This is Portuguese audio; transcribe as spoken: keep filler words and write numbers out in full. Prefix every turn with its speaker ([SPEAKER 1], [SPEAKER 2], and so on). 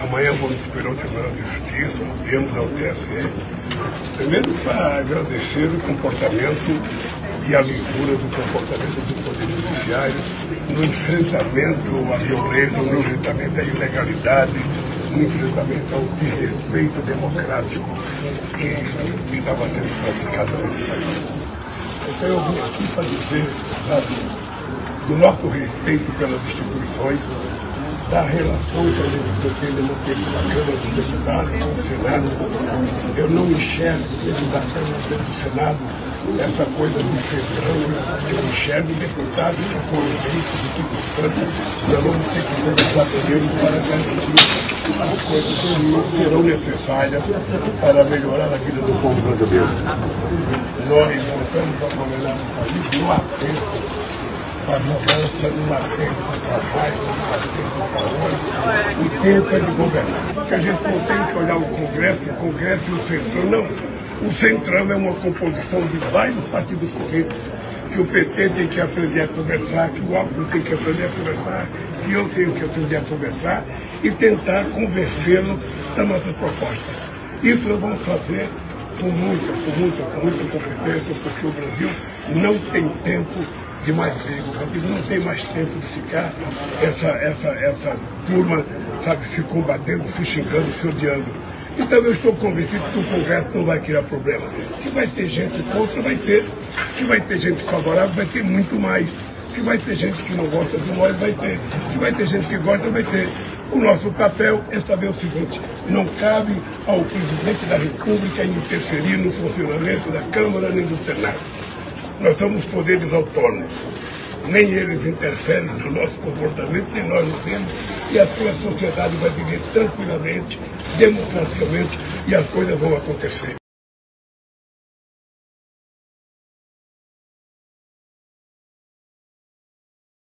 [SPEAKER 1] Amanhã vamos superior ao Tribunal de Justiça, viemos ao T S E, primeiro para agradecer o comportamento e a leitura do comportamento do Poder Judiciário no enfrentamento à violência, no enfrentamento à ilegalidade, no enfrentamento ao desrespeito democrático que estava sendo praticado nesse país. Então eu vim aqui para dizer, sabe, do nosso respeito pelas instituições, da relação que a gente pretende manter com a Câmara dos Deputados, com o Senado. Eu não enxergo dentro da Câmara e do Senado essa coisa de centrão. Eu enxergo deputados que foram eleitos e que, portanto, nós vamos ter que conversar com eles para garantir as coisas que serão necessárias para melhorar a vida do povo brasileiro. Nós voltamos a governar o país no aperto, a mudança numa tempo de trabalho, numa tempo de trabalho, o tempo é de governar. Porque a gente não tem que olhar o Congresso, o Congresso e o Centrão, não. O Centrão é uma composição de vários partidos corretos, que o P T tem que aprender a conversar, que o Alckmin tem que aprender a conversar, que eu tenho que aprender a conversar e tentar convencê-los da nossa proposta. Isso nós vamos fazer com muita, com muita, com muita competência, porque o Brasil não tem tempo de mais briga, porque não tem mais tempo de ficar essa, essa, essa turma, sabe, se combatendo, se xingando, se odiando. Então eu estou convencido que o Congresso não vai criar problema. Que vai ter gente contra, vai ter. Que vai ter gente favorável, vai ter muito mais. Que vai ter gente que não gosta de nós, vai ter. Que vai ter gente que gosta, vai ter. O nosso papel é saber o seguinte: não cabe ao presidente da República interferir no funcionamento da Câmara nem do Senado. Nós somos poderes autônomos. Nem eles interferem no nosso comportamento, nem nós no temos. E assim a sociedade vai viver tranquilamente, democraticamente, e as coisas vão acontecer.